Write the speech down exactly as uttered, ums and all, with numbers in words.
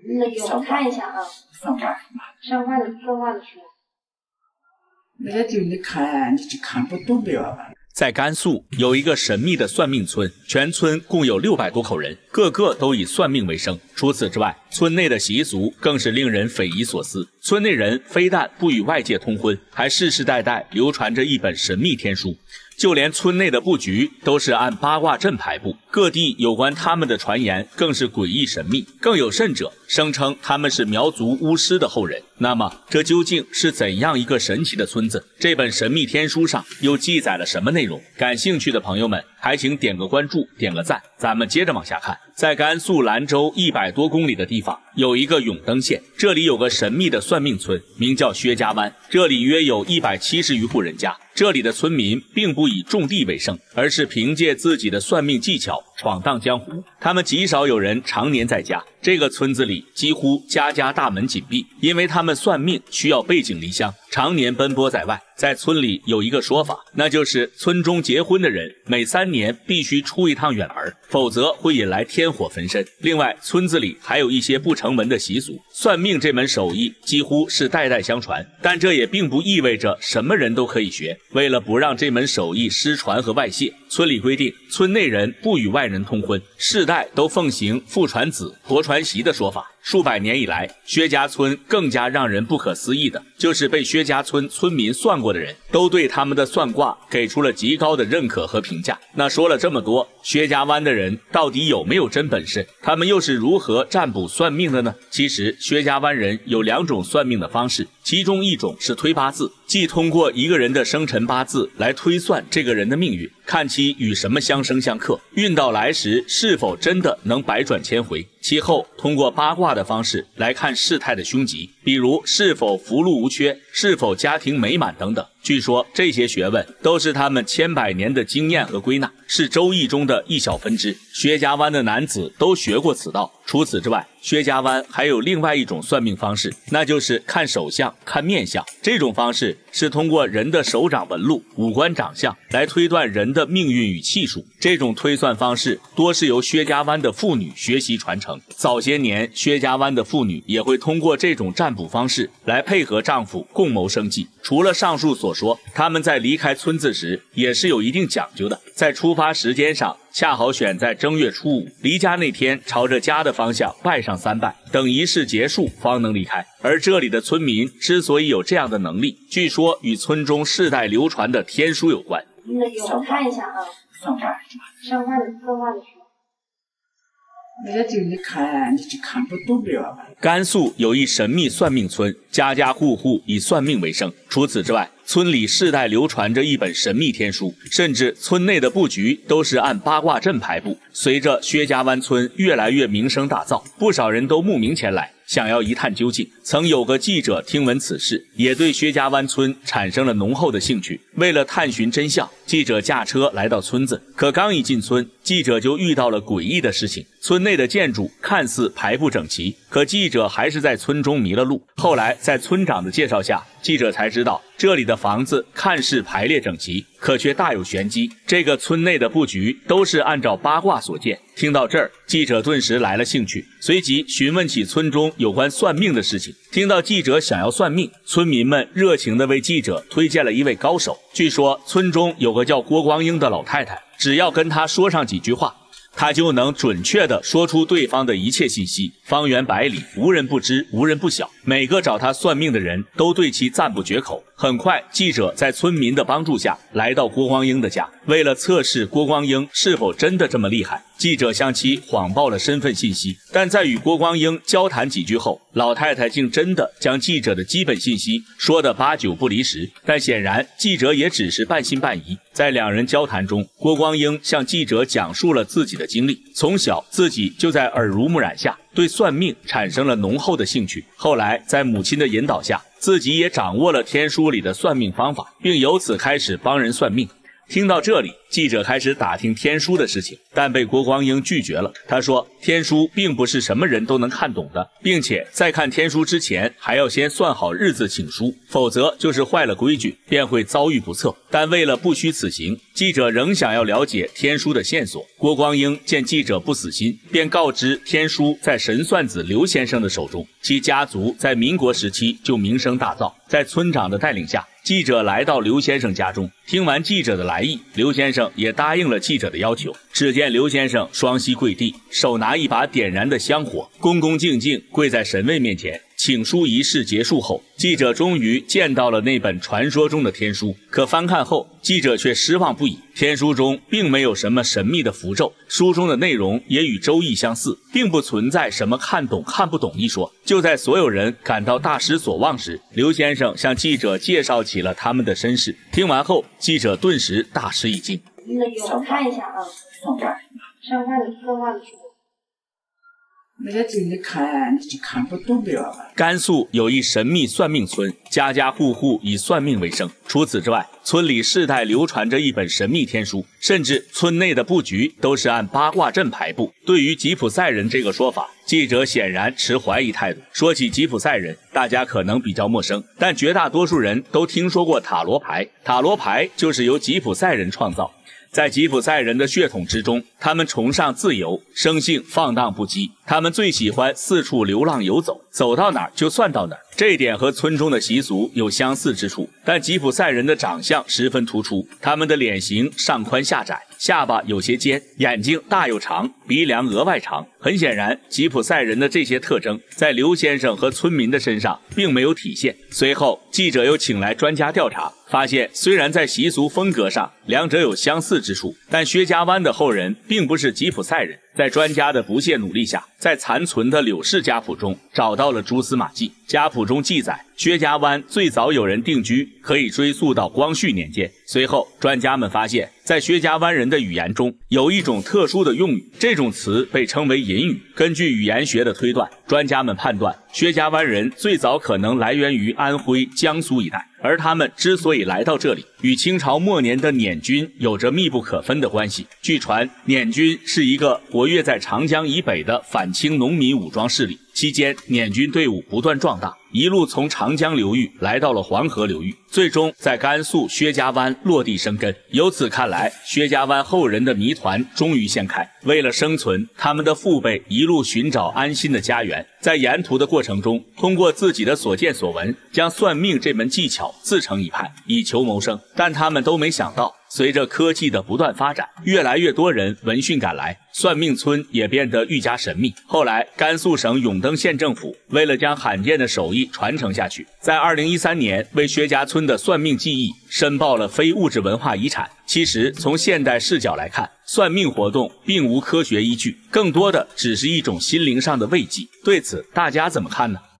那给我看一下啊。 上画上画的作画的书。 那个就你看，你就看不懂的吧。 在甘肃有一个神秘的算命村，全村共有六百多口人，个个都以算命为生。除此之外，村内的习俗更是令人匪夷所思。村内人非但不与外界通婚，还世世代代流传着一本神秘天书。 就连村内的布局都是按八卦阵排布，各地有关他们的传言更是诡异神秘。更有甚者，声称他们是苗族巫师的后人。那么，这究竟是怎样一个神奇的村子？这本神秘天书上又记载了什么内容？感兴趣的朋友们，还请点个关注，点个赞。咱们接着往下看，在甘肃兰州一百多公里的地方，有一个永登县，这里有个神秘的算命村，名叫薛家湾。这里约有一百七十余户人家。 这里的村民并不以种地为生，而是凭借自己的算命技巧闯荡江湖。他们极少有人常年在家，这个村子里几乎家家大门紧闭，因为他们算命需要背井离乡，常年奔波在外。在村里有一个说法，那就是村中结婚的人每三年必须出一趟远门，否则会引来天火焚身。另外，村子里还有一些不成文的习俗，算命这门手艺几乎是代代相传，但这也并不意味着什么人都可以学。 为了不让这门手艺失传和外泄，村里规定，村内人不与外人通婚，世代都奉行父传子、婆传媳的说法。数百年以来，薛家村更加让人不可思议的，就是被薛家村村民算过的人，都对他们的算卦给出了极高的认可和评价。那说了这么多，薛家湾的人到底有没有真本事？他们又是如何占卜算命的呢？其实，薛家湾人有两种算命的方式，其中一种是推八字，即通过一个人的生辰八字来推算这个人的命运，看其与什么相生相克，运到来时是否真的能百转千回。其后，通过八卦的方式来看事态的凶吉，比如是否福禄无缺，是否家庭美满等等。据说这些学问都是他们千百年的经验和归纳，是周易中的一小分支。薛家湾的男子都学过此道。除此之外，薛家湾还有另外一种算命方式，那就是看手相、看面相。这种方式是通过人的手掌纹路、五官长相来推断人的命运与气数。这种推算方式多是由薛家湾的妇女学习传承。早些年，薛家湾的妇女也会通过这种占卜方式来配合丈夫共谋生计。除了上述所说，他们在离开村子时也是有一定讲究的，在出发时间上恰好选在正月初五，离家那天朝着家的方向拜上三拜，等仪式结束方能离开。而这里的村民之所以有这样的能力，据说与村中世代流传的天书有关。 那给我看一下啊。 上画上画的作画的书。 那个就你看，你就看不懂的吧。 甘肃有一神秘算命村，家家户户以算命为生。除此之外，村里世代流传着一本神秘天书，甚至村内的布局都是按八卦阵排布。随着薛家湾村越来越名声大噪，不少人都慕名前来，想要一探究竟。曾有个记者听闻此事，也对薛家湾村产生了浓厚的兴趣。为了探寻真相，记者驾车来到村子，可刚一进村，记者就遇到了诡异的事情。村内的建筑看似排布整齐，可记者还是在村中迷了路。后来在村长的介绍下，记者才知道这里的房子看似排列整齐，可却大有玄机。这个村内的布局都是按照八卦所见。听到这儿，记者顿时来了兴趣，随即询问起村中有关算命的事情。听到记者想要算命，村民们热情地为记者推荐了一位高手。据说村中有个叫郭光英的老太太，只要跟她说上几句话，他就能准确地说出对方的一切信息，方圆百里无人不知，无人不晓。每个找他算命的人都对其赞不绝口。很快，记者在村民的帮助下来到郭光英的家。为了测试郭光英是否真的这么厉害，记者向其谎报了身份信息。但在与郭光英交谈几句后，老太太竟真的将记者的基本信息说得八九不离十。但显然，记者也只是半信半疑。在两人交谈中，郭光英向记者讲述了自己的经历。从小自己就在耳濡目染下对算命产生了浓厚的兴趣。后来在母亲的引导下，自己也掌握了天书里的算命方法，并由此开始帮人算命。听到这里， 记者开始打听天书的事情，但被郭光英拒绝了。他说，天书并不是什么人都能看懂的，并且在看天书之前，还要先算好日子请书，否则就是坏了规矩，便会遭遇不测。但为了不虚此行，记者仍想要了解天书的线索。郭光英见记者不死心，便告知天书在神算子刘先生的手中，其家族在民国时期就名声大噪。在村长的带领下，记者来到刘先生家中，听完记者的来意，刘先生也答应了记者的要求。只见刘先生双膝跪地，手拿一把点燃的香火，恭恭敬敬跪在神位面前。请书仪式结束后，记者终于见到了那本传说中的天书，可翻看后，记者却失望不已。天书中并没有什么神秘的符咒，书中的内容也与周易相似，并不存在什么看懂看不懂一说。就在所有人感到大失所望时，刘先生向记者介绍起了他们的身世。听完后，记者顿时大吃一惊。 我看一下啊，上万的各万的书。 那个这里看你就看不懂了。 甘肃有一神秘算命村，家家户户以算命为生。除此之外，村里世代流传着一本神秘天书，甚至村内的布局都是按八卦阵排布。对于吉普赛人这个说法，记者显然持怀疑态度。说起吉普赛人，大家可能比较陌生，但绝大多数人都听说过塔罗牌。塔罗牌就是由吉普赛人创造。在吉普赛人的血统之中，他们崇尚自由，生性放荡不羁。他们最喜欢四处流浪游走，走到哪儿就算到哪儿。这一点和村中的习俗有相似之处，但吉普赛人的长相十分突出，他们的脸型上宽下窄，下巴有些尖，眼睛大又长，鼻梁额外长。很显然，吉普赛人的这些特征在刘先生和村民的身上并没有体现。随后，记者又请来专家调查，发现虽然在习俗风格上两者有相似之处，但薛家湾的后人并不是吉普赛人。在专家的不懈努力下，在残存的柳氏家谱中找到了蛛丝马迹。家谱中记载，薛家湾最早有人定居，可以追溯到光绪年间。随后，专家们发现，在薛家湾人的语言中有一种特殊的用语，这种词被称为隐语。根据语言学的推断，专家们判断薛家湾人最早可能来源于安徽、江苏一带，而他们之所以来到这里，与清朝末年的捻军有着密不可分的关系。据传，捻军是一个活跃在长江以北的反清农民武装势力，期间捻军队伍不断壮大，一路从长江流域来到了黄河流域，最终在甘肃薛家湾落地生根。由此看来，薛家湾后人的谜团终于掀开。为了生存，他们的父辈一路寻找安心的家园，在沿途的过程中，通过自己的所见所闻，将算命这门技巧自成一派，以求谋生。但他们都没想到，随着科技的不断发展，越来越多人闻讯赶来，算命村也变得愈加神秘。后来，甘肃省永登县政府为了将罕见的手艺传承下去，在二零一三年为薛家村的算命技艺申报了非物质文化遗产。其实，从现代视角来看，算命活动并无科学依据，更多的只是一种心灵上的慰藉。对此，大家怎么看呢？